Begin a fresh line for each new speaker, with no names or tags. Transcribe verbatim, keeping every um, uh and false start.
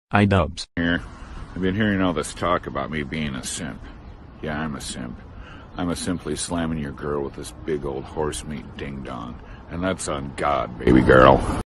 Idubbbz.
Here, I've been hearing all this talk about me being a simp. Yeah, I'm a simp. I'm a simply slamming your girl with this big old horse meat ding-dong. And that's on God, baby girl.